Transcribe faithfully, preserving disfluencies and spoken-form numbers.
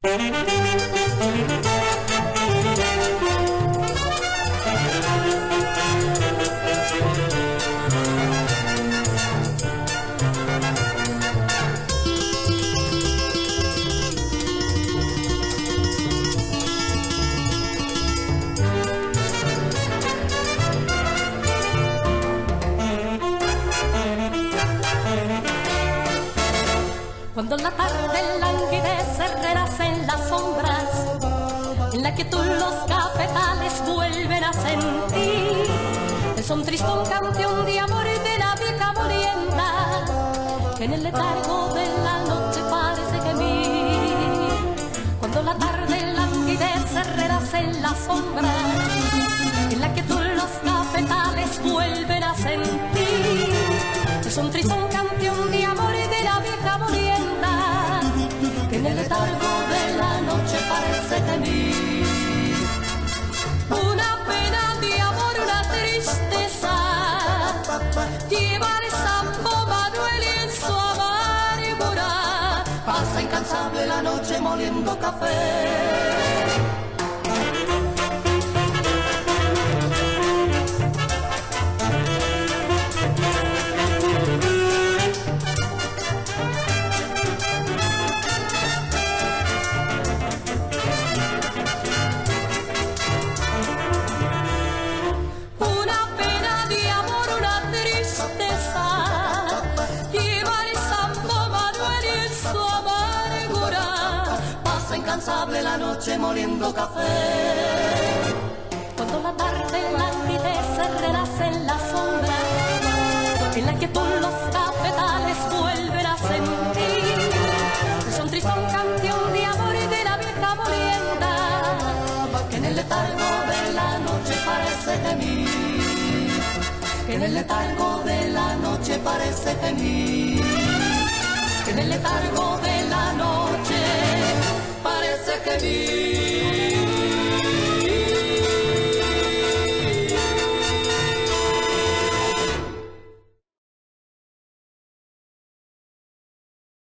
Cuando la tarde languidece, renace en las sombras, en la quietud los cafetales vuelven a sentir el son tristón campeón de amor de la vieja molienda, que en el letargo de la noche parece gemir. Cuando la tarde languidece, renace en las sombras, en la quietud los cafetales vuelven a sentir el son tristón campeón de amor de la vieja molienda, que en el letargo de la noche parece gemir. Una pena de amor, una tristeza, lleva el Sambo Manuel y en su amargura pasa incansable la noche moliendo café. Incansable la noche moliendo café. Cuando la tarde languidece, renace en la sombra, en la quietud los cafetales vuelven a sentir el son tristón canción de amor y de la vieja molienda, que en el letargo de la noche parece gemir, que en el letargo de la noche parece gemir, que en el letargo de